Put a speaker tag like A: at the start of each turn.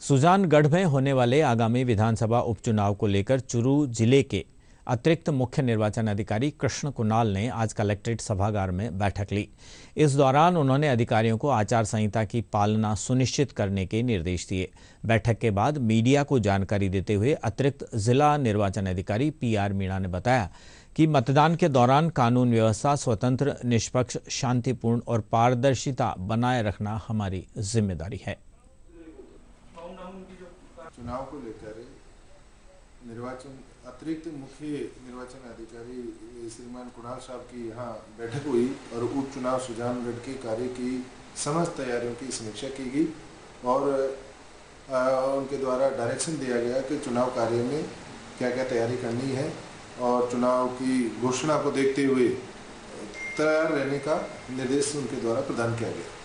A: सुजानगढ़ में होने वाले आगामी विधानसभा उपचुनाव को लेकर चुरू जिले के अतिरिक्त मुख्य निर्वाचन अधिकारी कृष्ण कुणाल ने आज कलेक्ट्रेट सभागार में बैठक ली। इस दौरान उन्होंने अधिकारियों को आचार संहिता की पालना सुनिश्चित करने के निर्देश दिए। बैठक के बाद मीडिया को जानकारी देते हुए अतिरिक्त जिला निर्वाचन अधिकारी PR मीणा ने बताया कि मतदान के दौरान कानून व्यवस्था स्वतंत्र, निष्पक्ष, शांतिपूर्ण और पारदर्शिता बनाए रखना हमारी जिम्मेदारी है।
B: चुनाव को लेकर अतिरिक्त मुख्य निर्वाचन अधिकारी श्रीमान कुणाल साहब की यहाँ बैठक हुई और उपचुनाव सुजानगढ़ के कार्य की समस्त तैयारियों की समीक्षा की गई और उनके द्वारा डायरेक्शन दिया गया कि चुनाव कार्य में क्या क्या तैयारी करनी है और चुनाव की घोषणा को देखते हुए तैयार रहने का निर्देश उनके द्वारा प्रदान किया गया।